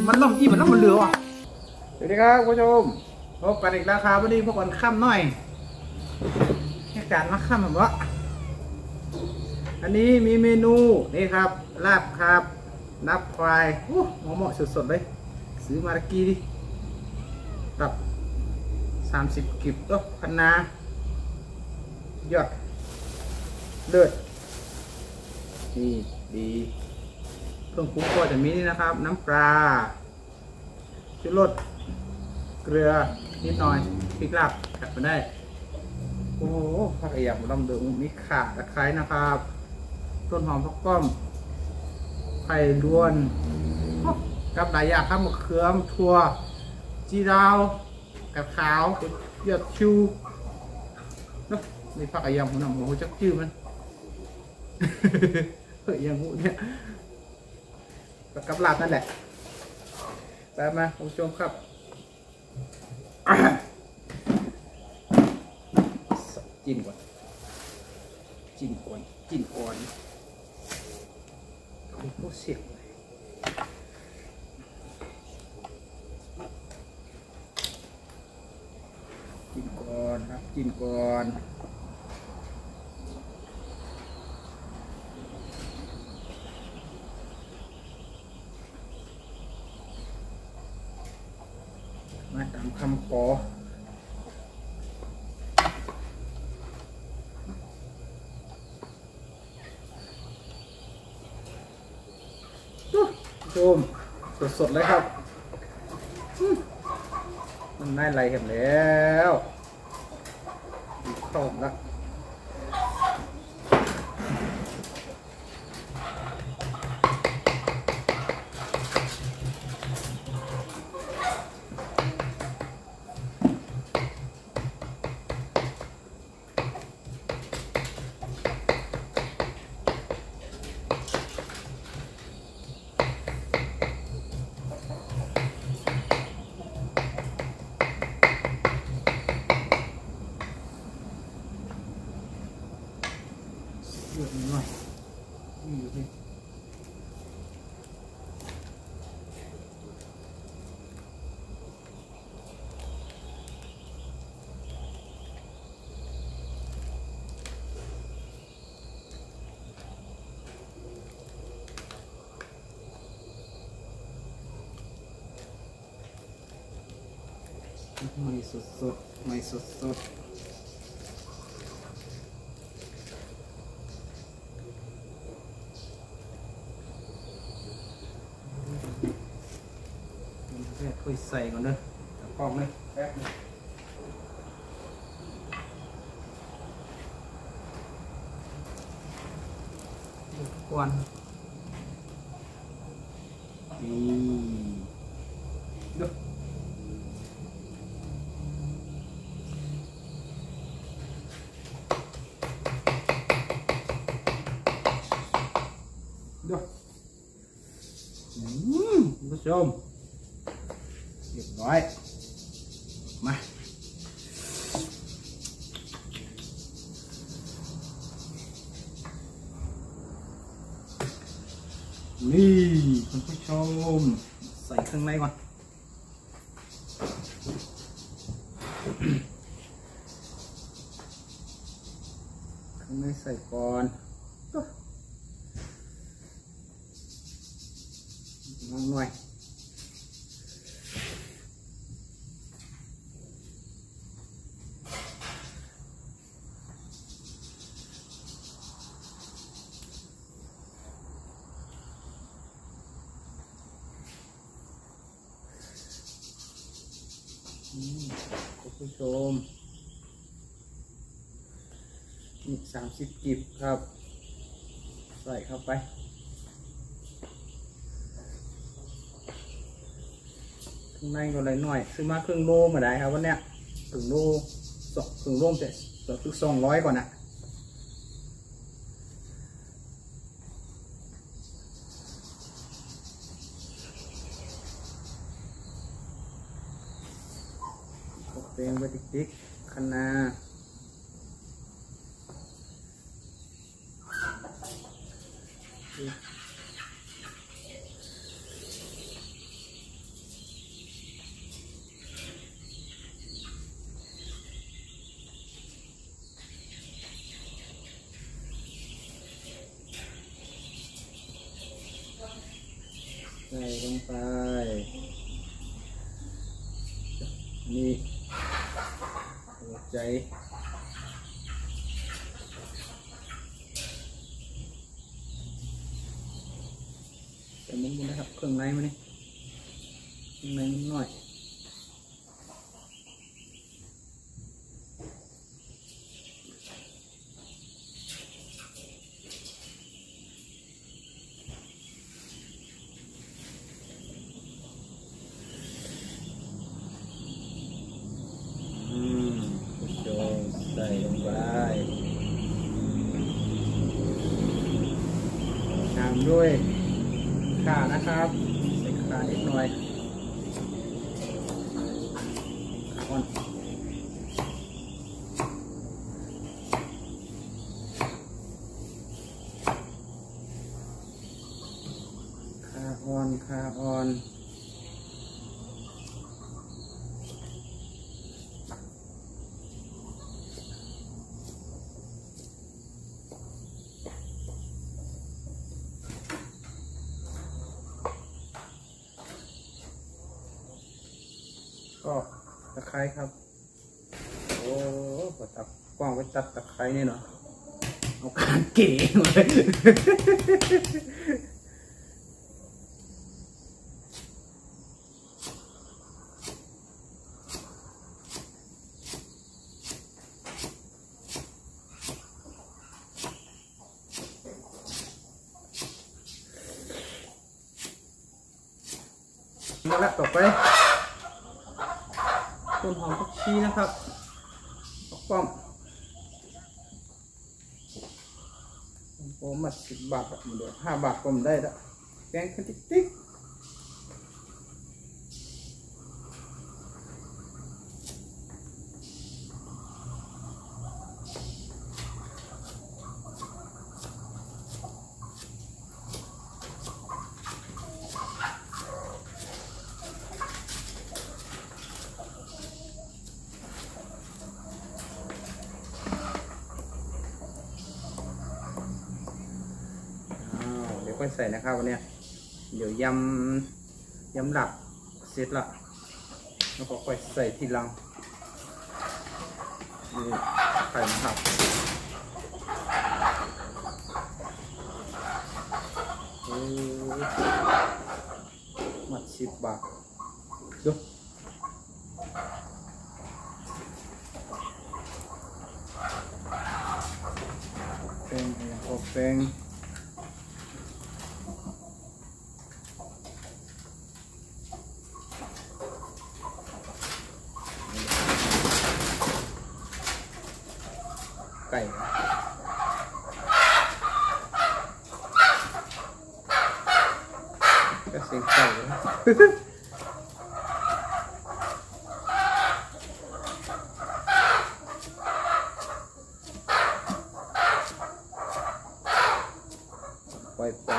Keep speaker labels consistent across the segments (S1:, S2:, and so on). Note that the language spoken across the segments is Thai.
S1: มันล่มอีมันล่มมันเหลือว่ะสวัสดีครับคุณผู้ชมพบกันอีกแล้วครับวันนี้พวกกันค่ำหน่อยเหตุการณ์มาค่ำแบบว่าอันนี้มีเมนูนี่ครับลาบครับนับควายโอ้เหมาะสดๆเลยซื้อมาตะกี้ดิกับ30กิบก็พันนายอดเลือดนี่ดีเครื่องปรุงก็จะมีนี่นะครับน้ำปลาชูรสเกลือนิดหน่อยพริกลาบจัดมาได้โอ้โหผักอยากลองดูมีข่าตะไคร้นะครับต้นหอมผักป้อมไข่ล้วนกับหลายอย่างครับมะเขือถั่วจีราวกับขาวเยอดชูเนาะนี่ผักอยางผมนำหัวจักชื่อมันเฮ้ยยังหูเนี่ยกับลาบนั่นแหละตามมาคุณผู้ชมครับจิ้มก่อนจิ้มก่อนจิ้มก่อนโอ้โหเสียงจิ้มก่อนครับจิ้มก่อนมาตามคำขอชมสดๆเลยครับมันได้ไรกันแล้วเข้าแล้วเยอะหน่อยอยู่ที่ไม่สดๆไม่สดๆค่อยใส่ก่อนเด้อกล้องเลยแป๊บนึงควันนี่ดูคุณผู้ชมเรียบร้อยมานี่คุณผู้ชมใส่เครื่องในก่อนเครื่องในใส่ก่อนลองหน่อยคุณผู้ชมอีก30กิบครับใส่เข้าไปข้างในก็เลยหน่อยซื้อมาครึ่งโลมาได้ครับวันเนี้ยครึ่งโลครึ่งโลเสร็จคือ200ก่อนนะเตียงไปติ๊กๆคะน้าส่ลงไปนี่หัวใจแต่มุ้งนะครับเครื่องในมันนี่เครื่องในมันหน่อยใส่ลงไปตามด้วยข่านะครับใส่ข่านิดหน่อยข่าอ่อนข่าอ่อนก็ตะไคร้ครับโอ้ก็ตักกว้างไว้ตัดตะไคร้นี่เนาะเอาการเก๋เลยมาแล้วต่อไปต้นหอมผักชีนะครับป้อมผมมา10 บาทแบบเดียว5 บาทผมได้ละแกงกันติ๊กค่อยใส่นะครับวันนี้เดี๋ยวยำหลักเสร็จละแล้วก็ค่อยใส่ทีหลังนี่ไข่ผักมัด10 บาทดูเป็นไก่ก็เสียงไก่ไป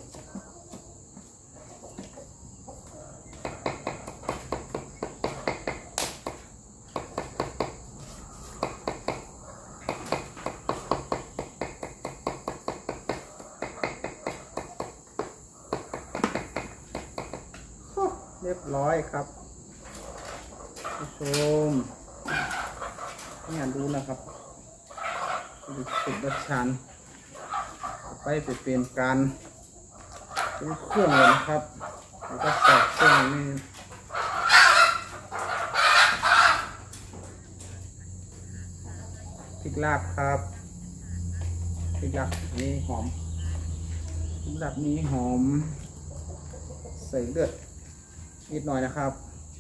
S1: เรียบร้อยครับผู้ชมนี่ดูนะครับสุดดัชชันไปเป็นการเป็นเครื่องเลยนะครับแล้วก็ใส่เครื่องนี่พริกลาบครับพริกลาบนี่หอมพริกลาบนี้หอมใส่เลือดนิดหน่อยนะครับ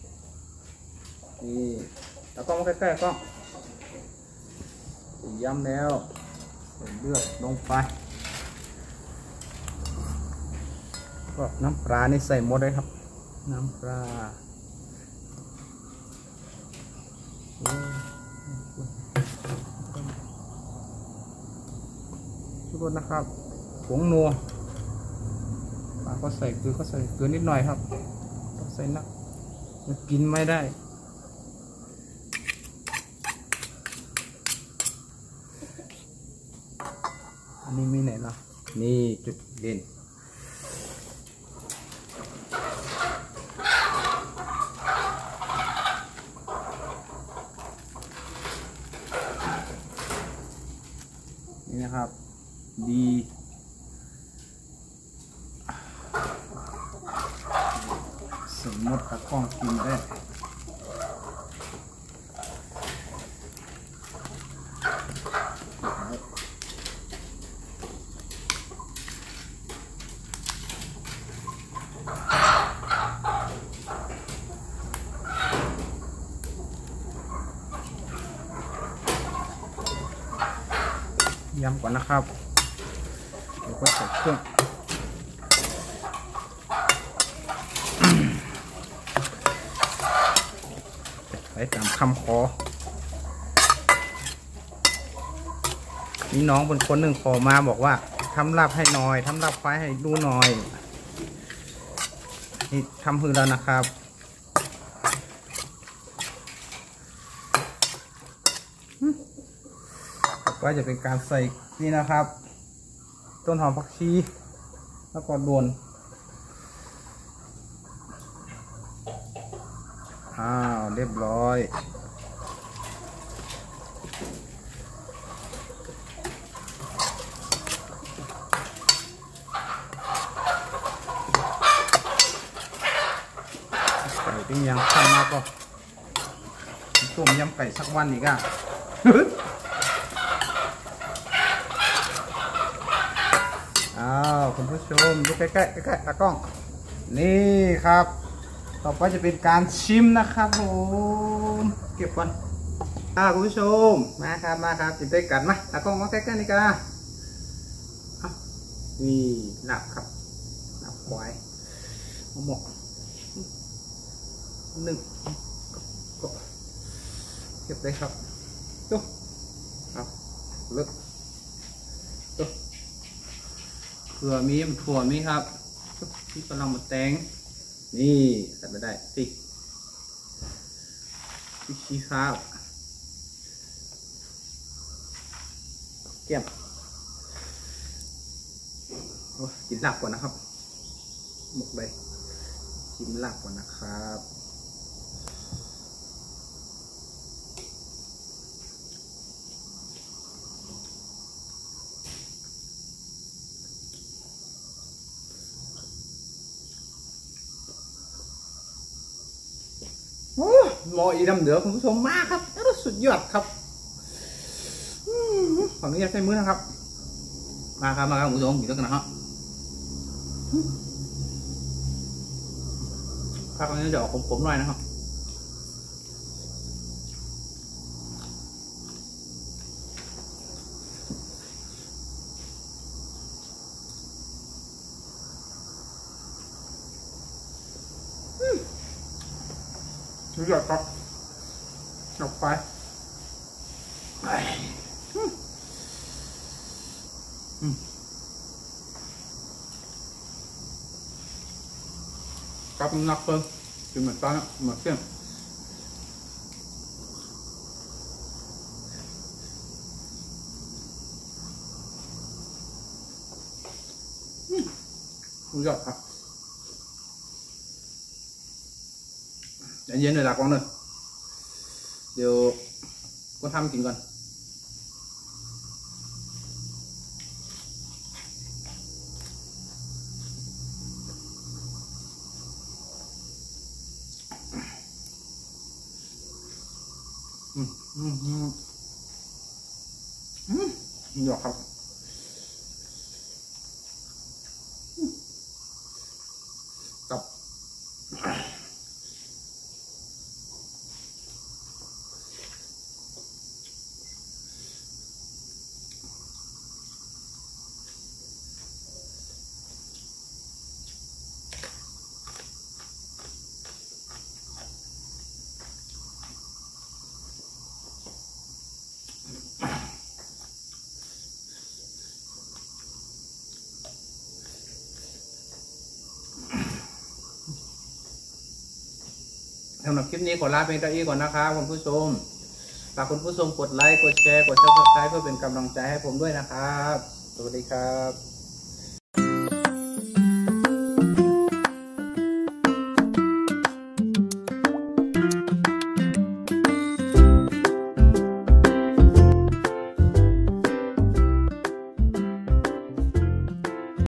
S1: นี่แล้วก็มาใกล้ๆก็ย้ำแล้วใส่เลือดลงไปก็น้ำปลานี่ใส่หมดเลยครับน้ำปลาทุกคนนะครับผงนัวปลาก็ใส่เกลือนิดหน่อยครับใส่นักมันกินไม่ได้อันนี้มีไหนล่ะนี่จุดเด่นดีสมมติตะกล้องกินได้ยำก่อนนะครับเดี๋ยวก็ใส่เครื่องไปตามคำขอมีน้องเป็นคนหนึ่งขอมาบอกว่าทำลาบให้หน่อยทำลาบควายให้ดูหน่อยนี่ทำคือแล้วนะครับก็จะเป็นการใส่นี่นะครับต้นหอมผักชีแล้วก็โดนเรียบร้อยไก่ปิ้งย่างทำมาก็ต้มยำไก่สักวันอีกอ่ะ คุณผู้ชมดูใกล้ๆใกล้ๆตากล้องนี่ครับต่อไปจะเป็นการชิมนะครับผมเก็บก่อนคุณผู้ชมมาครับกินด้วยกันมาตากล้องมาใกล้ๆนี่กันนี่หนับครับหนับควายหมกหนึ่งก็เก็บเลยครับตุ๊บครับเลิกตุ๊บเผื่อมีถั่วมีครับที่กำลังมาแตงนี่ใส่ไปได้ติ๊กชี้ข้าวเกี่ยมกินลาบก่อนนะครับหมกเลยกินลาบก่อนนะครับหม้ออีดำเดือคุณผู้ชมมากครับสุดยอดครับขออนุญาตใช้มือนะครับมาครับคุณผู้ชมอยู่ด้วยกันนะครับพักอันนี้เดี๋ยวขมๆหน่อยนะครับสุดยอดครับออกไปครับนักเพิ่มกินเหมือนตอนนั้นเหมือนเส้นสุดยอดครับเย็นๆเลยหลักวังเลยเดี๋ยวก็ทำกินก่อนหยอกครับกับ สำหรับคลิปนี้ขอลาเป็นตัวอีก่อนนะครับคุณผู้ชมฝากคุณผู้ชมกดไลค์กดแชร์กดซับสไครป์เพื่อเป็นกำลังใจให้ผมด้วยนะครับสวัสดีครับ